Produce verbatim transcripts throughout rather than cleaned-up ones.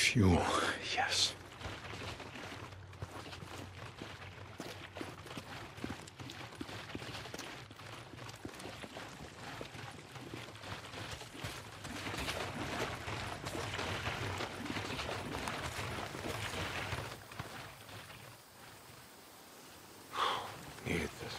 Fuel, yes. Needed this.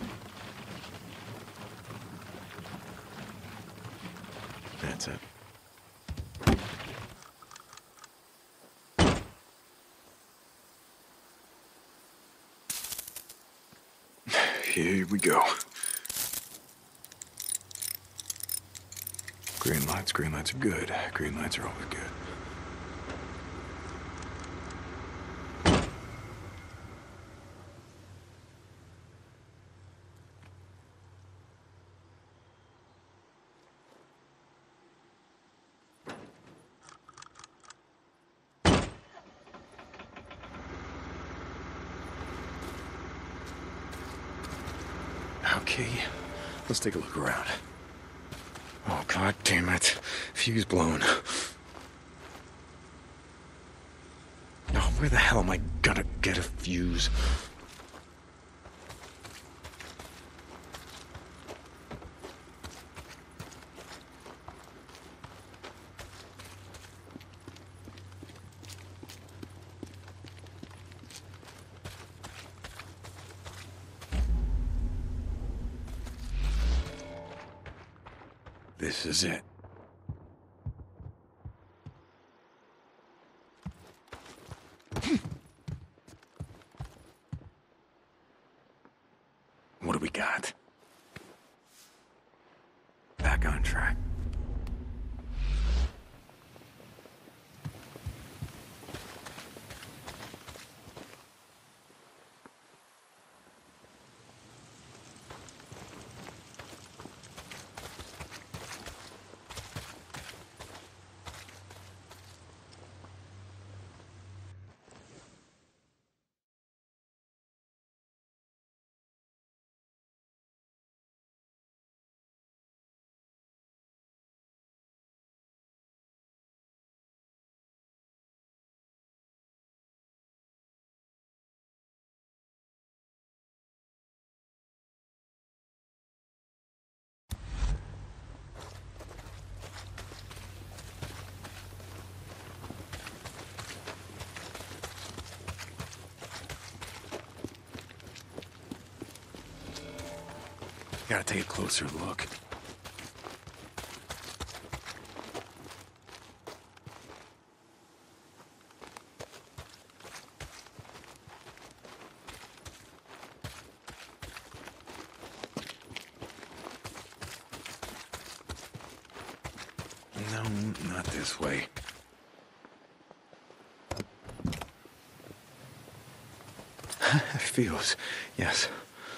That's it. Here we go. Green lights, green lights are good. Green lights are always good. Okay, let's take a look around. Oh, god damn it. Fuse blown. Oh, where the hell am I gonna get a fuse? This is it. What do we got? Back on track. Gotta take a closer look. No, not this way. Fuse, yes.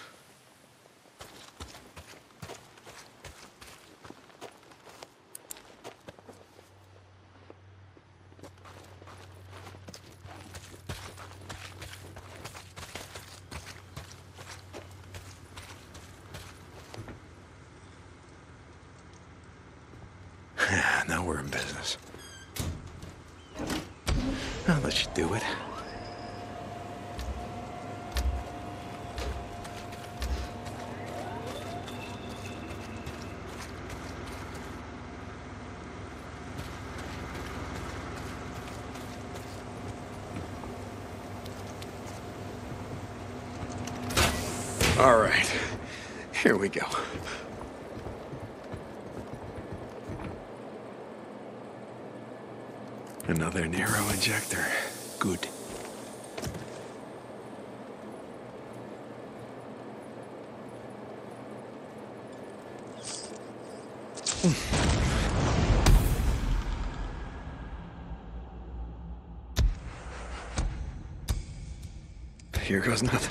Now we're in business. I'll let you do it. All right, here we go. Another narrow injector. Good. Here goes nothing.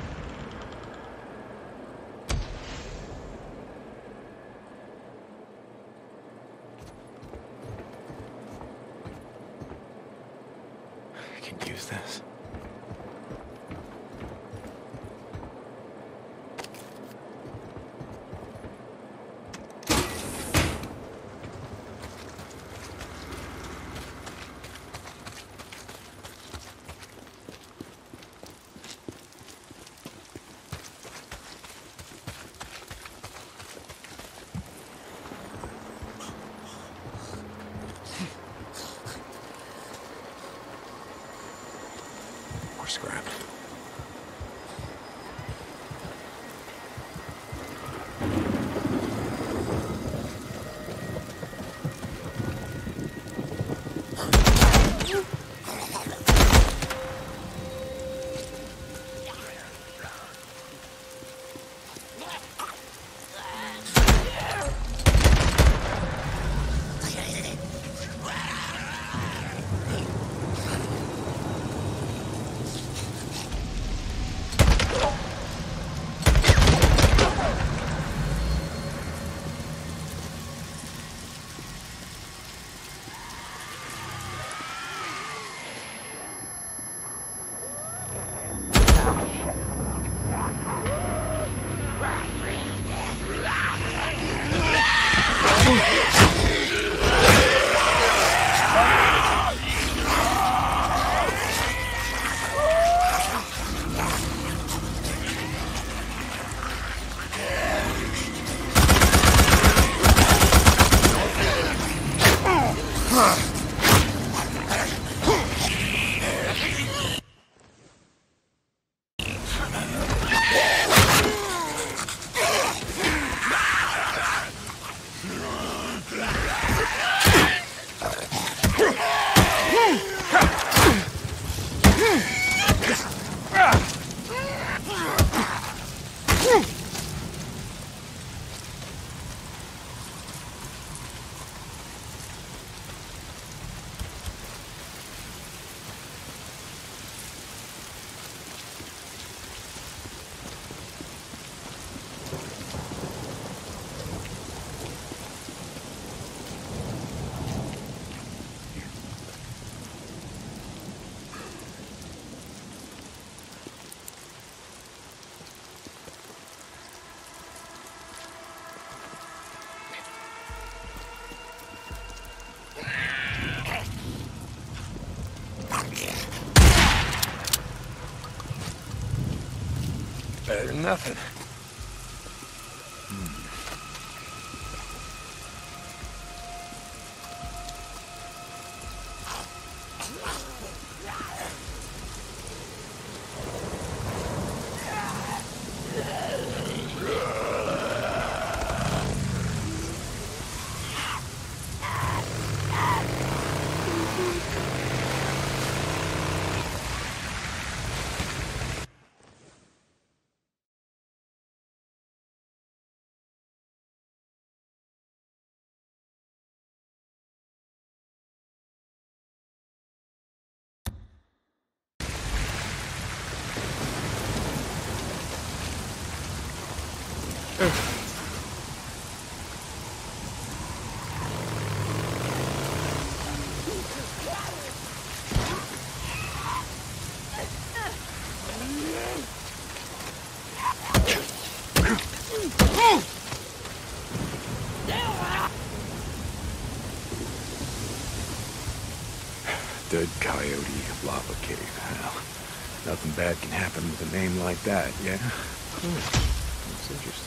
Use this. nothing. Hmm. Dead Coyote Lava Cave. Well, nothing bad can happen with a name like that, yeah? Hmm. That's interesting.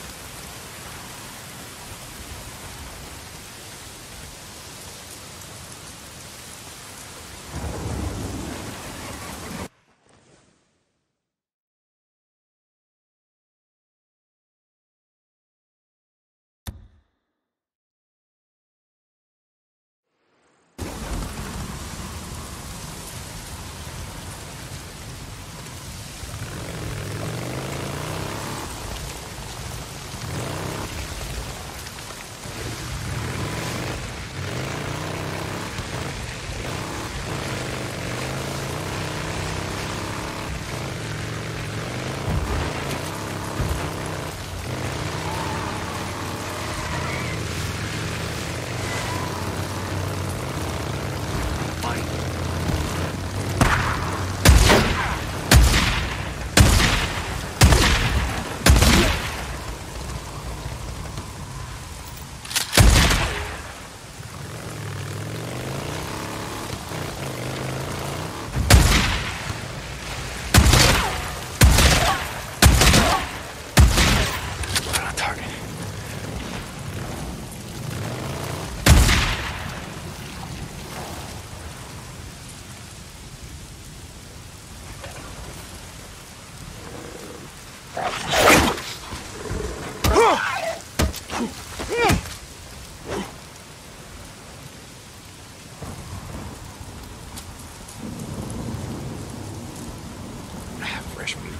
Fresh meat.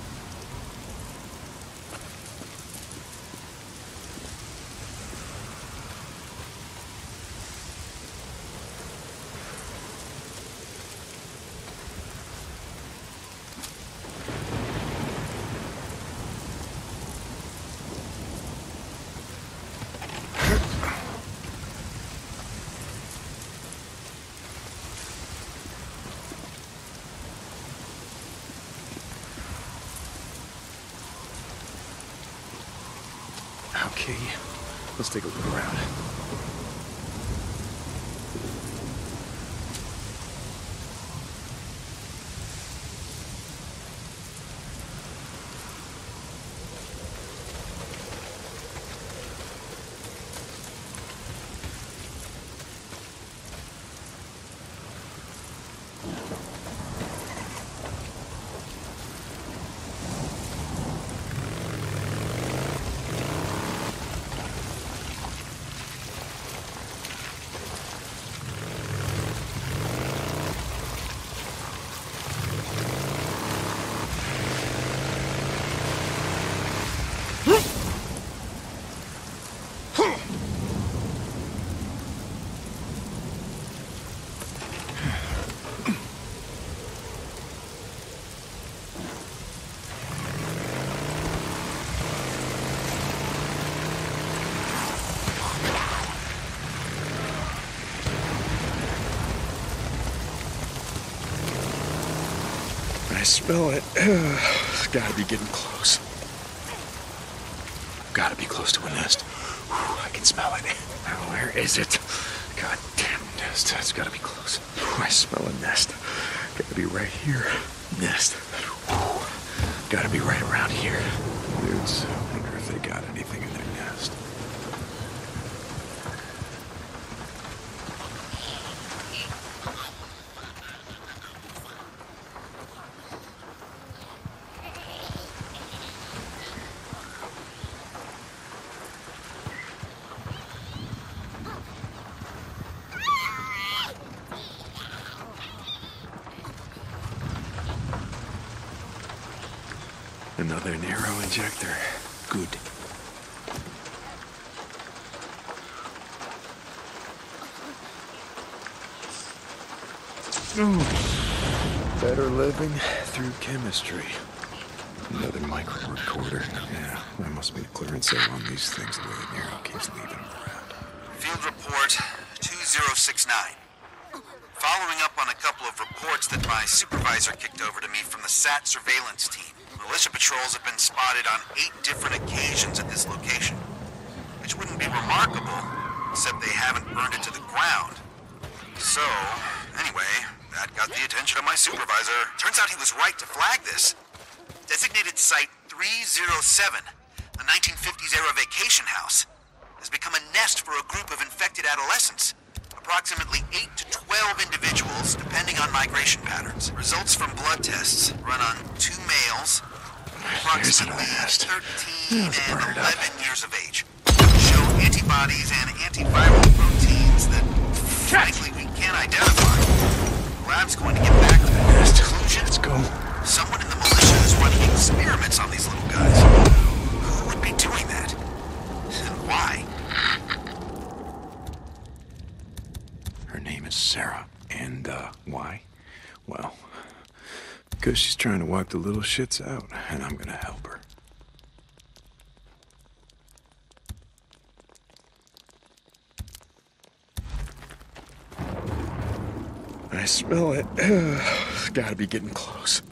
Okay, let's take a look around. I smell it. It's gotta be getting close. Gotta be close to a nest. Whew, I can smell it. Now, where is it? God damn nest. It's gotta be close. Whew, I smell a nest. Gotta be right here. Nest. Whew, gotta be right around here. dudes. I wonder if they got anything in their nest. Another Nero injector. Good. Ooh. Better living through chemistry. Another micro recorder. Yeah, that must be a clearance sale on these things the way Nero keeps leaving them around. Field report two zero six nine. Following up on a couple of reports that my supervisor kicked over to me from the S A T surveillance team. Militia patrols have been spotted on eight different occasions at this location. Which wouldn't be remarkable, except they haven't burned it to the ground. So, anyway, that got the attention of my supervisor. Turns out he was right to flag this. Designated Site three oh seven, a nineteen fifties era vacation house, has become a nest for a group of infected adolescents. Approximately eight to twelve individuals, depending on migration patterns. Results from blood tests run on two males, approximately thirteen and eleven years of age, show antibodies and antiviral proteins that, frankly, we can't identify. The lab's going to get back to the conclusion. Let's go. Someone in the militia is running experiments on these little guys. Who would be doing that? And why? Her name is Sarah. And, uh, why? Well, because she's trying to wipe the little shits out, and I'm gonna help her. I smell it. Gotta be getting close.